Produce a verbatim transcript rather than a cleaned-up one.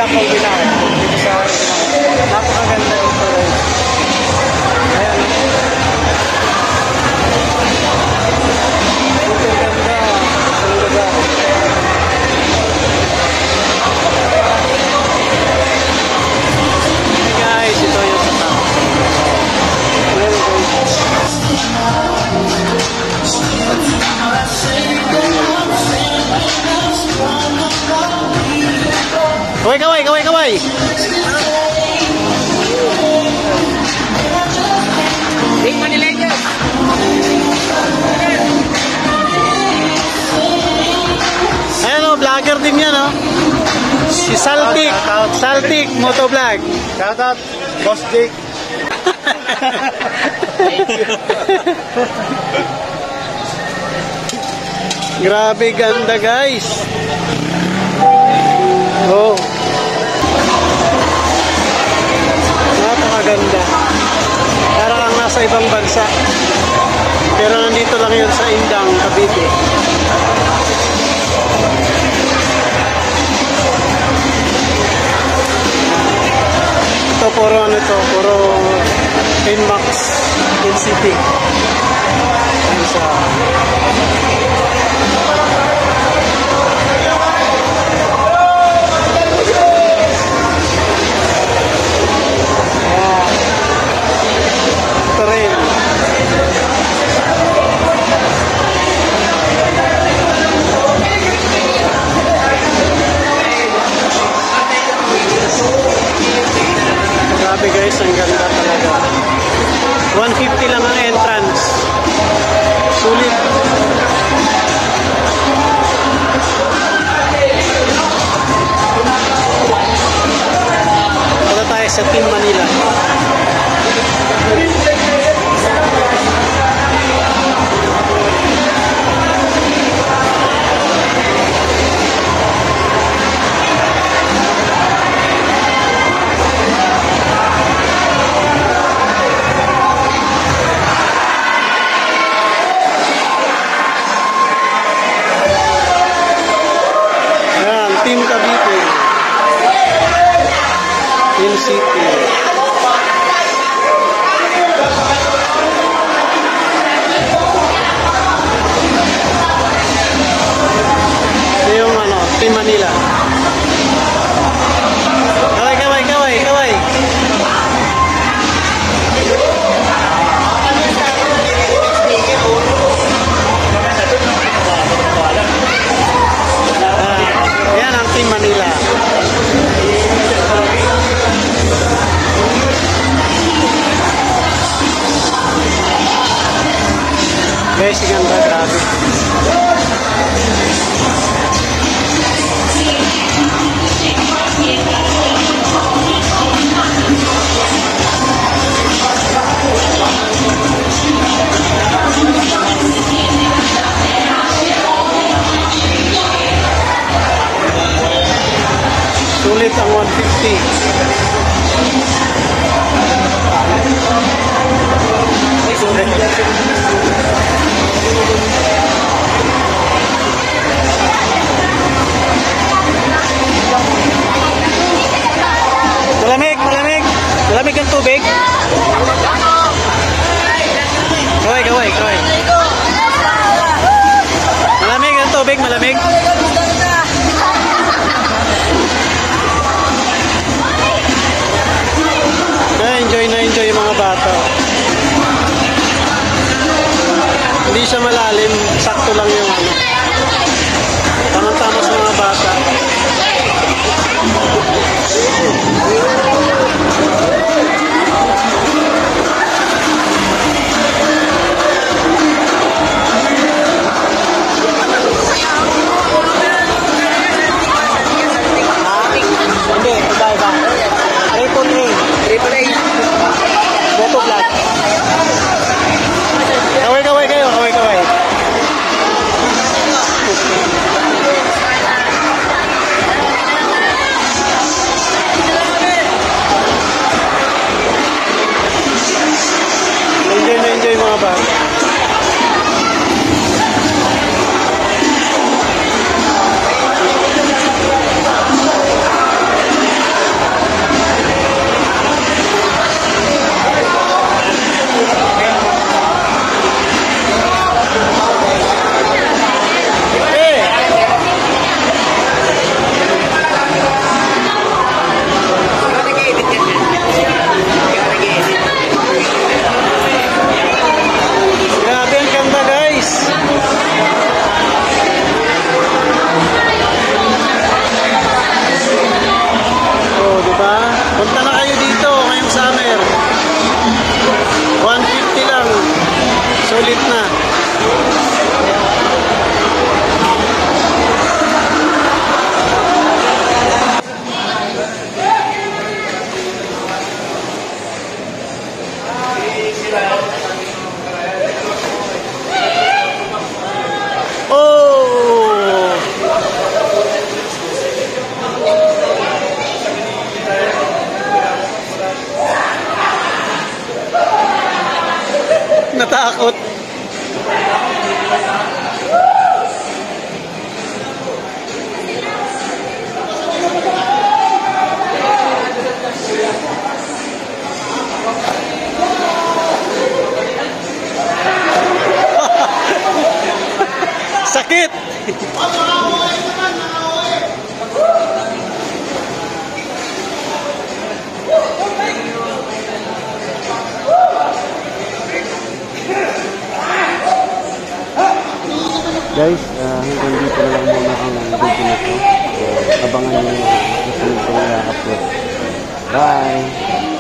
Pulbinaw. Dito sa napakaganda ito guys. Ayan. Super ganda ang lugar. Guys, ito yung sa tao. Ayan guys. Kaway, kaway, kaway, kaway. Big Money Legends. Ayan o, vlogger din yan o. Si Saltik, Saltik Motovlog. Shoutout, Boss Jake. Grabe ganda guys. Oh. Napakaganda. Para kang nasa ibang bansa. Pero nandito lang yun sa Indang, Cavite. Ito puro ano ito, puro Inmax N C T. Ayan sa guys, ang ganda talaga. one fifty lang ang entrance. Sulit. Punta tayo sa Team Manila. Team Cavite, Team City. Ito yung ano, Team Manila. Kaway, kaway, kaway, kaway. Yan ang Team Manila. Guys, ganda, grabe. Sulit ang one fifty. Malamig, malamig. Malamig ang tubig. Kaway, kaway, kaway. Malamig ang tubig, malamig. Na-enjoy na enjoy yung mga bata. Hindi siya malalim, sakto lang yung ano. Tamang-tama sa mga bata. Hindi, iba-iba. Triple A. Triple A. Motovlog. Kaway-kaway kayo, kaway-kaway. Ut. Sakit. Guys, uh, hanggang dito na lang muna ang video na to. So, abangan nyo yung susunod ko na upload. Bye!